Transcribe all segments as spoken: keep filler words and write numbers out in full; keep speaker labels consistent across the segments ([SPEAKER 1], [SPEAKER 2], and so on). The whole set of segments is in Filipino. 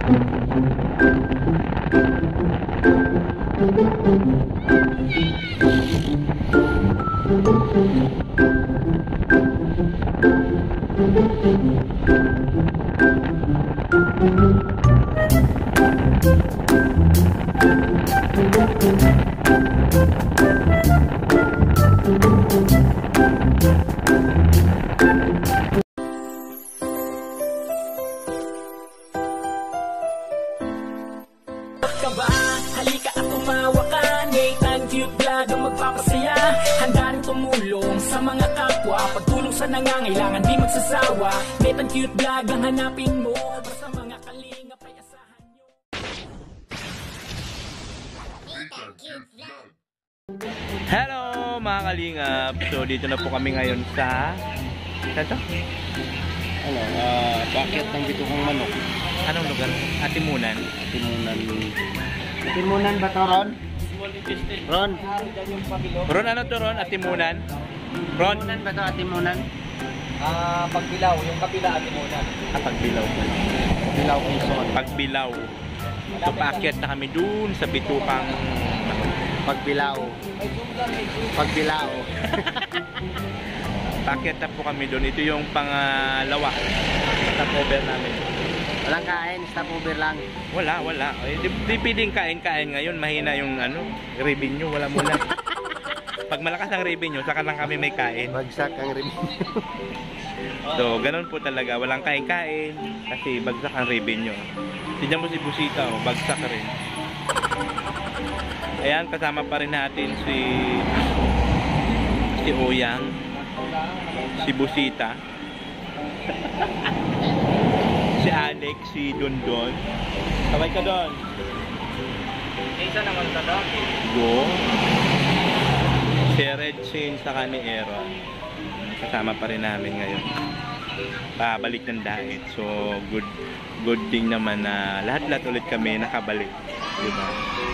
[SPEAKER 1] Halika at tumawa ka, Nathan Cute Vlog ang magpapasaya. Handa rin tumulong sa mga kapwa, pagtulong sa nangangailangan di magsasawa. Nathan Cute Vlog ang hanapin mo, basta mga kalingap ay asahan nyo. Nathan Cute Vlog.
[SPEAKER 2] Hello mga kalingap! So dito na po kami ngayon sa... Saan to?
[SPEAKER 3] Ano, uh, bakit ng bituhang manok?
[SPEAKER 2] Anong lugar? Atimunan?
[SPEAKER 3] Atimunan. Atimunan ba to, Ron? Ron?
[SPEAKER 2] Ron, ano to, Ron? Atimunan? Ron?
[SPEAKER 3] Atimunan ba to, Atimunan?
[SPEAKER 4] Ah, uh, Pagbilaw, yung kapila Atimunan.
[SPEAKER 2] Ah, Pagbilaw.
[SPEAKER 3] Pagbilaw, Quezon.
[SPEAKER 2] Pagbilaw. So paakyat na kami dun sa bituhang...
[SPEAKER 3] Pagbilaw. Pagbilaw.
[SPEAKER 2] Paakyat na po kami dun. Ito yung pangalawa. Stopover namin.
[SPEAKER 3] Walang kain, stopover lang.
[SPEAKER 2] Wala, wala. Eh, di, di pwedeng kain-kain ngayon. Mahina yung ano, revenue. Wala muna. Pag malakas ang revenue, saka lang kami may kain.
[SPEAKER 3] Bagsak ang revenue.
[SPEAKER 2] So, ganun po talaga. Walang kain-kain. Kasi bagsak ang revenue. Tignan mo si Busita, oh, bagsak rin. Ayan, kasama pa rin natin si si Oyang, si Busita, si Alex, si Dondon. Sabay ka doon.
[SPEAKER 4] Isa naman sa doon.
[SPEAKER 2] Go. Si Red Sin sa ni Aaron. Kasama pa rin namin ngayon. Pabalik ng diet. So, good good thing naman na lahat-lahat ulit kami nakabalik. Diba?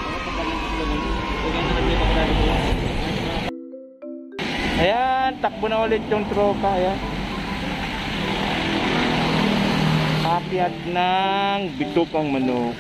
[SPEAKER 2] Ayan, takbo na ulit yung tropa. Ayan. Akyat ng bituhang manok.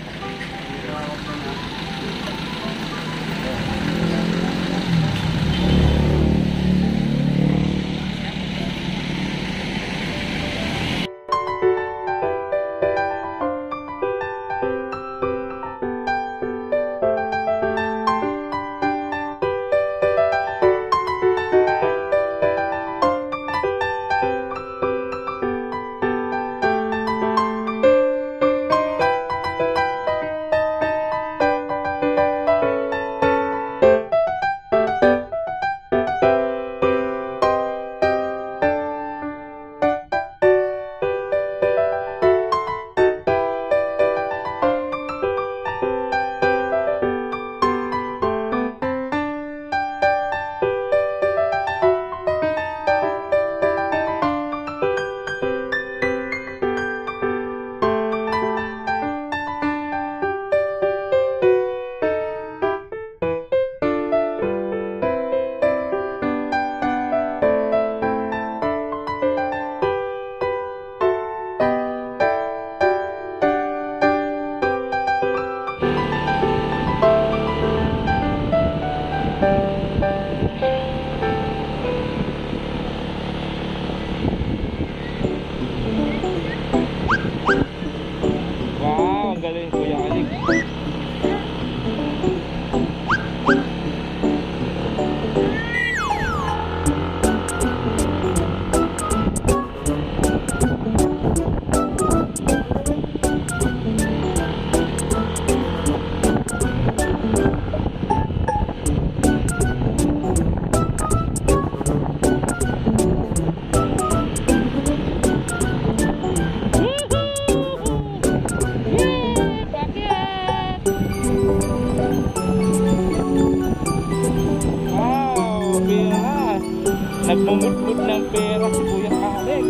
[SPEAKER 2] Nagmumutmut ng pera si Kuya Alex.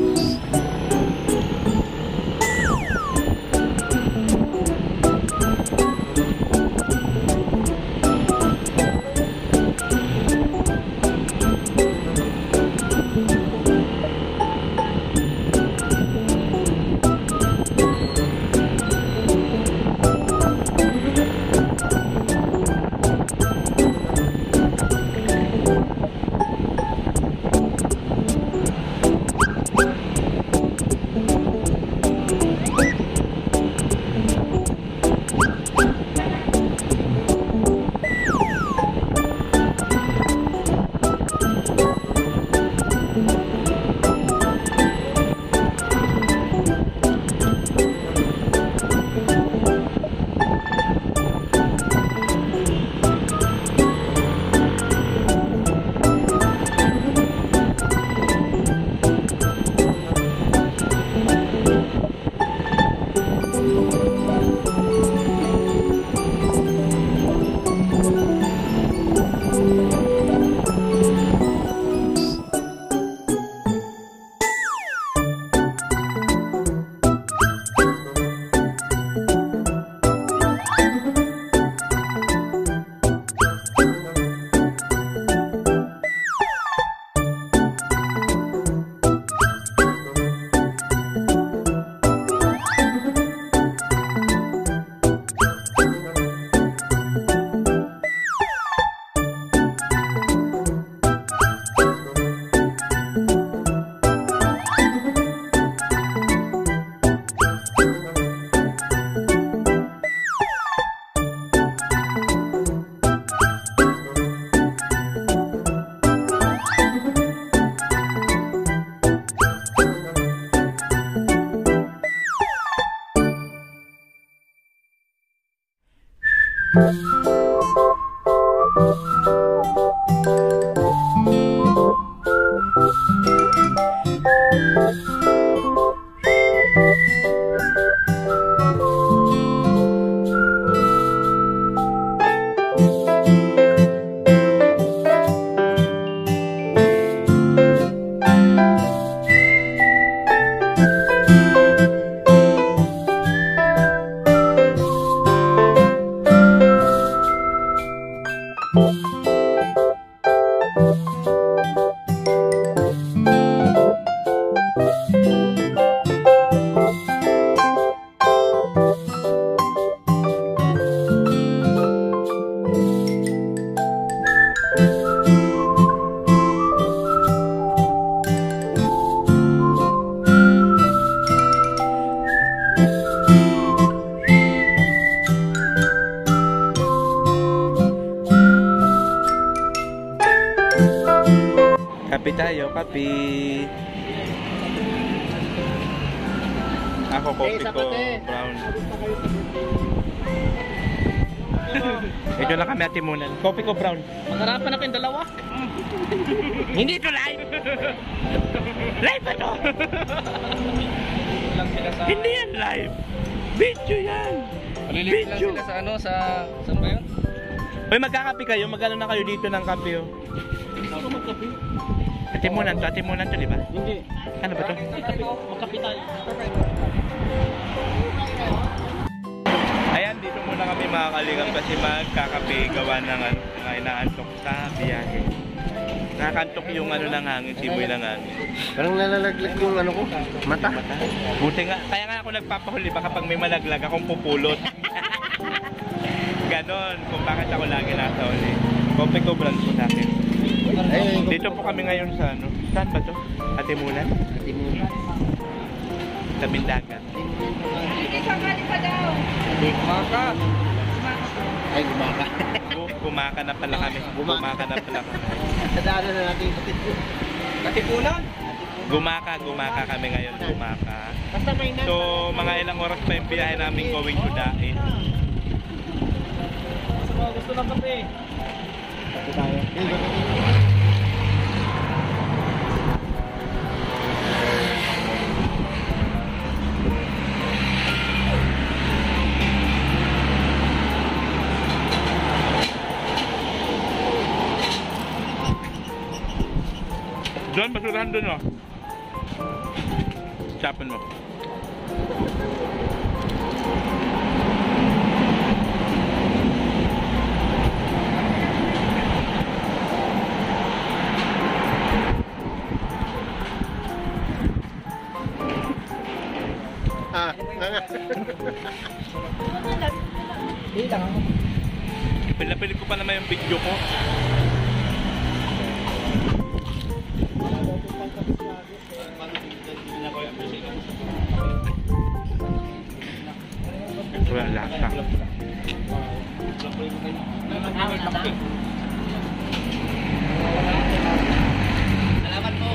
[SPEAKER 2] Kape tayo, kape. Ako, kopi ko, brown. Ito lang kami atimunan. Kopi ko, brown.
[SPEAKER 3] Magharapan na kayong dalawa.
[SPEAKER 2] Hindi ito live! Live ba ito?
[SPEAKER 4] Lang sila sa...
[SPEAKER 2] Hindi yan live! Video yan!
[SPEAKER 4] Maliliit lang
[SPEAKER 2] Video!
[SPEAKER 4] sila sa ano, sa... Saan ba yun?
[SPEAKER 2] Uy, magkakape kayo. Magkano na kayo dito ng kape, oh?
[SPEAKER 3] Saan ka magkape?
[SPEAKER 2] Atimunan to, atimunan to, di ba?
[SPEAKER 3] Hindi.
[SPEAKER 2] Ano ba to?
[SPEAKER 3] Magkape tayo.
[SPEAKER 2] Ayan, dito muna kami makakaligam kasi magkakape gawa ng ano, mga inaantok sa biyahe. Nakakantok yung ano ng hangin, simoy ng hangin.
[SPEAKER 3] Parang nalalaglag yung ano ko, mata.
[SPEAKER 2] Buti nga, kaya nga ako nagpapahuli baka pag may malaglag akong pupulot. Ganon, kung bakit ako lagi nasa uli. Kopi ko brand po sa akin. Dito po kami ngayon sa ano, saan ba to? Atimunan?
[SPEAKER 3] Atimunan.
[SPEAKER 2] Tabing dagat.
[SPEAKER 4] Maka!
[SPEAKER 3] Ay, gumaka.
[SPEAKER 2] Bu- Gumaka na pala kami. Gumaka na pala kami.
[SPEAKER 3] Sadaanan na natin yung katipunan.
[SPEAKER 4] Katipunan!
[SPEAKER 2] Gumaka, gumaka kami ngayon, gumaka.
[SPEAKER 3] Basta may nasa.
[SPEAKER 2] So, mga ilang oras pa yung biyahe namin going to Dait.
[SPEAKER 4] Sa mga gusto ng kape.
[SPEAKER 3] Kape tayo.
[SPEAKER 2] Doon, basurahan doon, oh. Chapin mo.
[SPEAKER 3] Ah, nga nga.
[SPEAKER 4] Hindi lang ako.
[SPEAKER 2] Pinapilit ko pa naman yung video ko. Wala lasa.
[SPEAKER 4] Salamat po.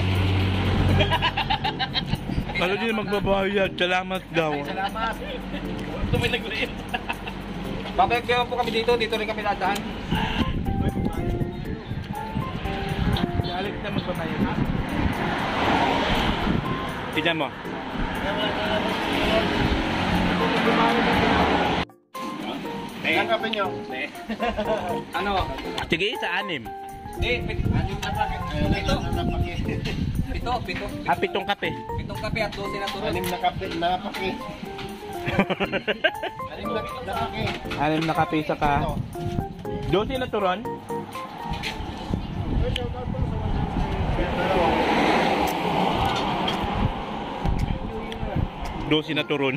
[SPEAKER 2] Ano din magbabayad? Salamat daw.
[SPEAKER 4] Salamat. Ito may nag-liit. Babalik kayo po kami dito. Dito rin kami dadaan.
[SPEAKER 2] Alex na magbabayad. Tignan mo.
[SPEAKER 3] Ang kape nyo?
[SPEAKER 4] Ano?
[SPEAKER 2] Sige, sa anim.
[SPEAKER 4] Hindi, pit- anim na pakit. Pito. Pito, pito.
[SPEAKER 2] Ah, pitong kape.
[SPEAKER 4] Pitong kape at dosi na turun.
[SPEAKER 3] Anim na kape, na paki. Anim na, na paki.
[SPEAKER 2] Anim na kape sa ka. Dosi na turon. Dosi na turon.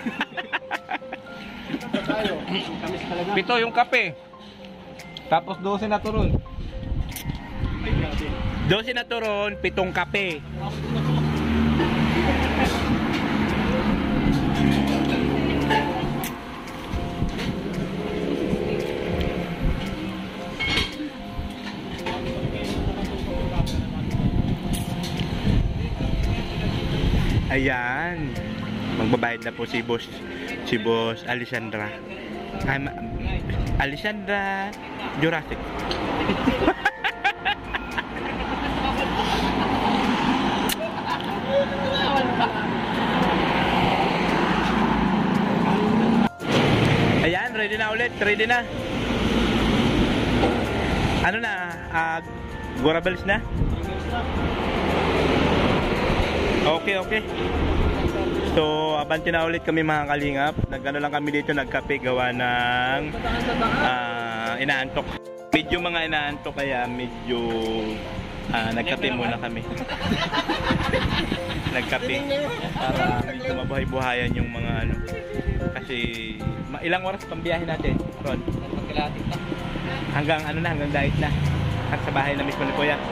[SPEAKER 4] Pito yung kape. Tapos dosi na turun.
[SPEAKER 2] Dosi na turon, pitong kape. Ayan. Magbabayad na po si Boss si Boss Alessandra. Ay, ma- Alessandra Jurassic. Ayan, ready na ulit. Ready na. Ano na? Uh, Gorabels na? Okay, okay. So, abante na ulit kami mga kalingap. Nagano lang kami dito, nagkape gawa ng uh, inaantok. Medyo mga inaantok kaya medyo uh, nagkape muna kami. Nagkape para medyo mabuhay-buhayan yung mga ano. Kasi ilang oras pang biyahe natin, Ron? Hanggang ano na, hanggang diet na. At sa bahay na mismo ni Kuya.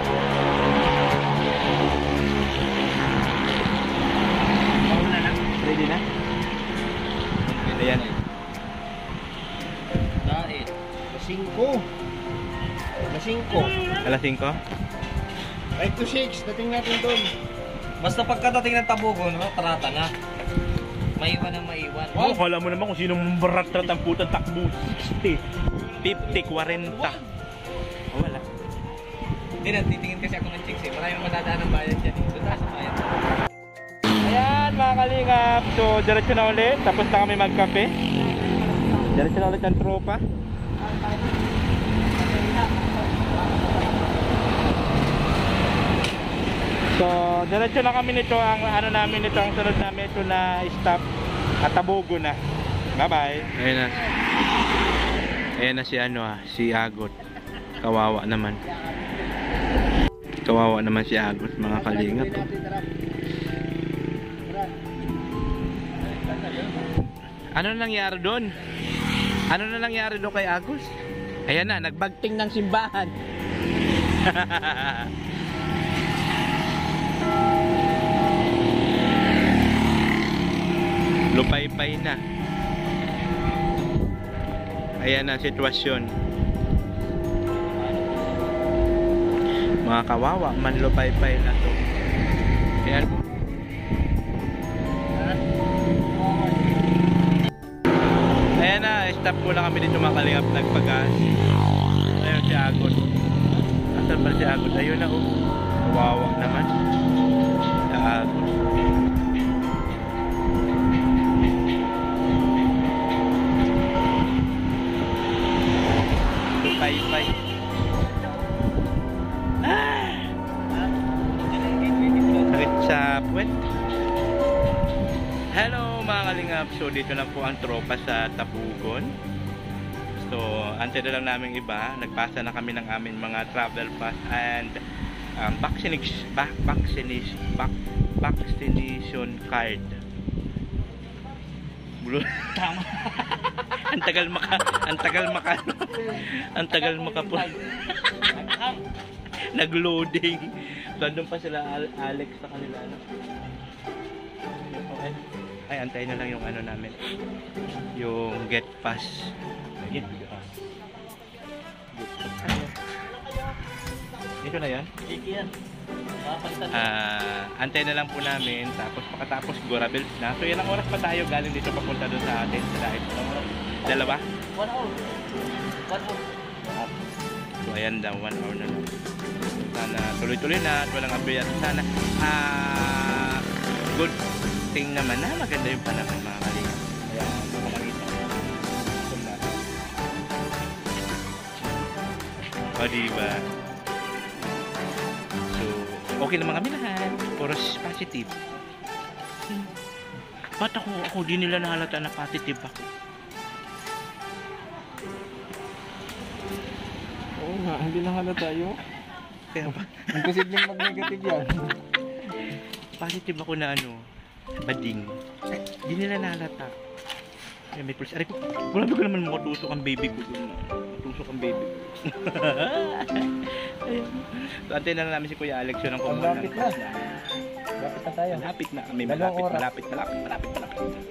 [SPEAKER 2] Ready na? Ayan.
[SPEAKER 3] Dahil. Alas singko. Alas singko.
[SPEAKER 2] Alas singko?
[SPEAKER 3] five to six. Dating natin doon.
[SPEAKER 4] Basta pagkadating ng Tabugon, no, tarata na. Maiwan ang maiwan.
[SPEAKER 2] Oh, kala mo naman kung sinong barat-rat ang putang takbo. sixty, fifty, forty. Oh, wala.
[SPEAKER 4] Hindi na, titingin kasi ako ng chicks eh. Maraming madadaan ng bayan dyan. Doon tayo sa bayan.
[SPEAKER 2] Ayan mga kalingap. So, diretso na ulit. Tapos na kami magkape. Diretso na ulit ang tropa. So, diretso na kami nito. Ang ano namin nito, ang sunod namin ito na stop at Tabugo na. Bye bye. Ayan na. Ayan na si ano ah, si Agot. Kawawa naman. Kawawa naman si Agot mga kalingap. Ano na nangyari doon? Ano na nangyari doon kay Agus? Ayan na, nagbagting ng simbahan. Lupay-pay na. Ayan na sitwasyon. Mga kawawa man, lupay-pay na to. Ayan. Ayan na, stop ko na kami dito mga kalingap, nagpagas. Ayun si Agot. Asan ba si Agot? Ayun na oh. Kawawa naman. Si Agot. Pay-pay. Ah! Sakit sa puwet. Hello mga kalingap. So dito na po ang tropa sa Tabugon. So antay na lang namin iba. Nagpasa na kami ng aming mga travel pass and um, vaccination back, vaccination back, vaccination card. Bulo. Tama. Ang tagal maka ang tagal maka ang tagal maka po. Nag-loading. So doon pa sila Alex sa kanila ano. Okay. Ay, antayin na lang yung ano namin. Yung get pass. Get pass. Dito na yan? Dito yan. Ah, antayin na lang po namin. Tapos pagkatapos Gorabels na. So ilang oras pa tayo galing dito papunta doon sa atin sa dahil. Dalawa? One hour. One hour. So ayan daw, one hour na lang. Sana tuloy-tuloy na at walang abayat. Sana ah, good thing naman na maganda yung panahon mga kalingap. Kaya makalangit na. O diba? So, okay naman kami lahat. Puros positive. Hmm. Ba't ako, ako di nila nahalata na positive ako?
[SPEAKER 3] Oo nga, hindi nahalata yun.
[SPEAKER 2] Kaya ba?
[SPEAKER 3] Imposibleng mag-negative yan.
[SPEAKER 2] Positive ako na ano, bading. Di nila nahalata. Kaya may pulis. Aray ko, grabe ko naman makatusok ang baby ko dun. Matusok ang baby ko. Ayan. So, antayin na lang namin si Kuya Alex yun ang kumuha.
[SPEAKER 3] Malapit na. Malapit na tayo.
[SPEAKER 2] Malapit na kami.
[SPEAKER 3] Dalawang
[SPEAKER 2] Malapit,
[SPEAKER 3] oras.
[SPEAKER 2] malapit, malapit, malapit, malapit.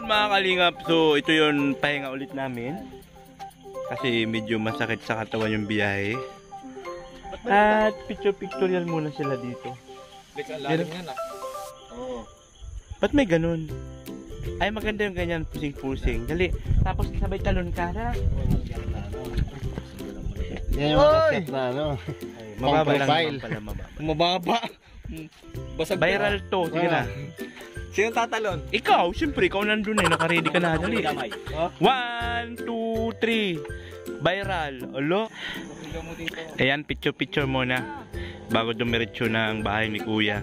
[SPEAKER 2] mga kalingap, so ito yung pahinga ulit namin. Kasi medyo masakit sa katawan yung biyahe. At picture-pictorial muna sila dito.
[SPEAKER 4] Balik ang lalim yan ah. Oo.
[SPEAKER 2] Ba't may ganun? Ay, maganda yung ganyan, pusing-pusing. Dali, tapos sabay talon ka na.
[SPEAKER 3] Yan yung kaset na ano.
[SPEAKER 2] Mababa lang
[SPEAKER 3] Pang-profile.
[SPEAKER 2] naman pala, mababa.
[SPEAKER 4] Mababa. Basag
[SPEAKER 2] Viral to, sige na.
[SPEAKER 4] Sino tatalon?
[SPEAKER 2] Ikaw, siyempre, ikaw nandun eh, nakaready ka na. Dali.
[SPEAKER 4] Oh.
[SPEAKER 2] One, two, three. Viral. Alo?
[SPEAKER 4] mo dito.
[SPEAKER 2] Ayan, picture-picture muna. Bago dumiretso ng bahay ni Kuya.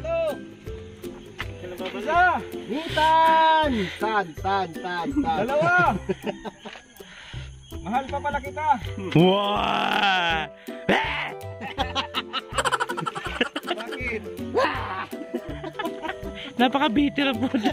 [SPEAKER 4] Isa!
[SPEAKER 3] Nitan! Tan, tan, tan, tan.
[SPEAKER 4] Dalawa! Mahal pa pala kita.
[SPEAKER 2] Wow!
[SPEAKER 4] Bakit?
[SPEAKER 2] Napaka-bitter ang puta.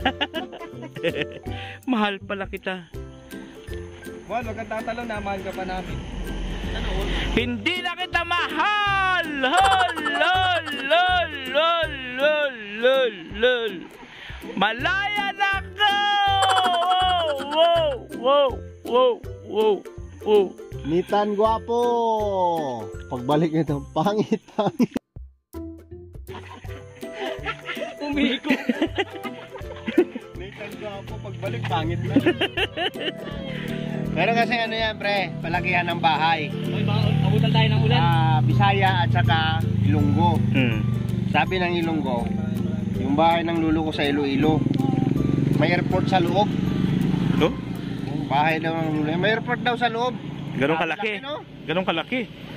[SPEAKER 2] Mahal pala kita.
[SPEAKER 4] Juan, wag kang tatalon na. Mahal ka pa namin.
[SPEAKER 2] Hindi na kita mahal! Lol! Lol! Lol! Lol! Lol! Lol! Lol! Malaya na ko! Wow! Wow! Wow! Wow! Wow!
[SPEAKER 3] Nitan gwapo! Pagbalik nito, pangit, pangit.
[SPEAKER 4] Umiko. Nitan gwapo, pagbalik pangit na.
[SPEAKER 3] Pero kasi ano yan, pre, palakihan ng bahay.
[SPEAKER 4] Ay, abutan tayo ng ulan.
[SPEAKER 3] Ah, Bisaya at saka Ilonggo.
[SPEAKER 2] Hmm.
[SPEAKER 3] Sabi ng Ilonggo, yung bahay ng lulo ko sa Iloilo, may airport sa loob.
[SPEAKER 2] No?
[SPEAKER 3] Yung bahay daw ng lulo, may airport daw sa loob.
[SPEAKER 2] Ganun
[SPEAKER 3] Ah,
[SPEAKER 2] kalaki.
[SPEAKER 3] laki, no?
[SPEAKER 2] Ganun kalaki.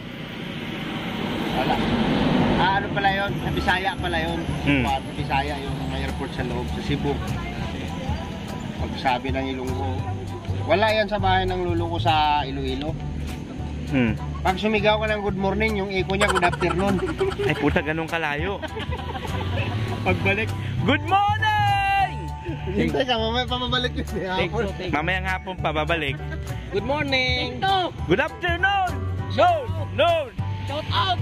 [SPEAKER 3] Wala. Ah, ano pala yun? Sa Bisaya pala yun.
[SPEAKER 2] Hmm.
[SPEAKER 3] Sa Bisaya yung may airport sa loob, sa Cebu. Pagsabi ng Ilonggo, wala yan sa bahay ng lulo ko sa Iloilo.
[SPEAKER 2] Hmm.
[SPEAKER 3] Pag sumigaw ka ng good morning, yung echo niya good afternoon.
[SPEAKER 2] Ay puta, ganun kalayo. Pagbalik, good morning!
[SPEAKER 3] Hintay ka, mamaya pamabalik yun si Hapon.
[SPEAKER 2] Mamayang hapon pa babalik.
[SPEAKER 4] Good morning.
[SPEAKER 2] Good afternoon! Noon! Noon!
[SPEAKER 4] Shout out.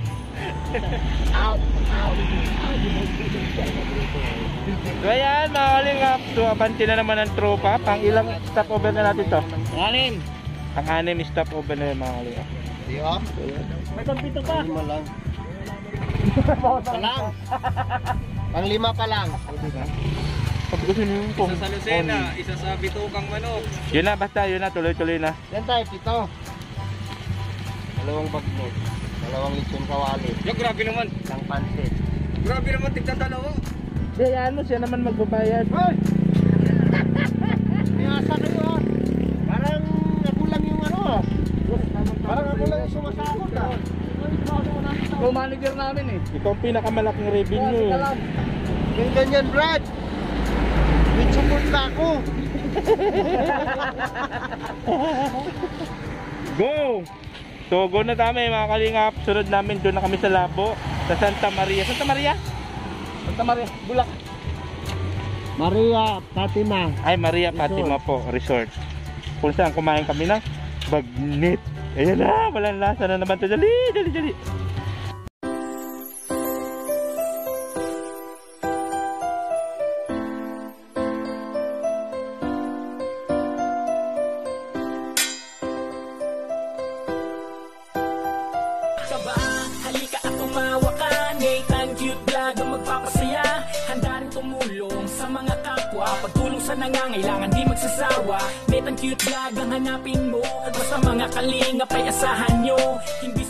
[SPEAKER 2] So ayan mga kalingap, so abanti na naman ang tropa. Pang ilang stopover na natin to?
[SPEAKER 4] Alin?
[SPEAKER 2] Pang anim stopover na yun mga kalingap.
[SPEAKER 3] Di ba?
[SPEAKER 4] May kampito pa.
[SPEAKER 3] Lima lang. Pa lang. Pang lima pa lang.
[SPEAKER 2] Pag gusto nyo yung pong
[SPEAKER 4] Isa sa Lucena, isa sa Bitukang Manok.
[SPEAKER 2] yun na, basta yun na, tuloy-tuloy na.
[SPEAKER 3] Yan tayo, pito. Dalawang bagnot. Dalawang lechon kawali.
[SPEAKER 4] Yung grabe naman.
[SPEAKER 3] Isang pansit.
[SPEAKER 4] Grabe naman, tigtatalawa.
[SPEAKER 2] Kaya ano, siya naman magbabayad.
[SPEAKER 3] Hoy! Niyasa kayo ha. Parang ako lang yung ano ha. Parang ako lang yung sumasakot ha.
[SPEAKER 4] Ikaw manager namin eh.
[SPEAKER 2] Ito ang pinakamalaking revenue.
[SPEAKER 3] Yung ganyan Brad. May support na ako.
[SPEAKER 2] Go! So go na kami mga kalingap. Sunod namin doon na kami sa Labo. Sa Santa Maria. Santa Maria?
[SPEAKER 4] Santa Maria, Bulak.
[SPEAKER 3] Maria Fatima.
[SPEAKER 2] Ay, Maria Fatima po, resort. Kung saan kumain kami ng bagnit. Ayan na, walang lasa na naman to. Dali, dali, dali.
[SPEAKER 1] Saba, halika at tumawa ka. Nathan Cute Vlog ang magpapasaya. Handa rin tumulong sa mga kapwa. Pagtulong sa nangangailangan, di magsasawa. Nathan Cute Vlog ang hanapin mo. At basta mga kalingap ay asahan nyo. Hindi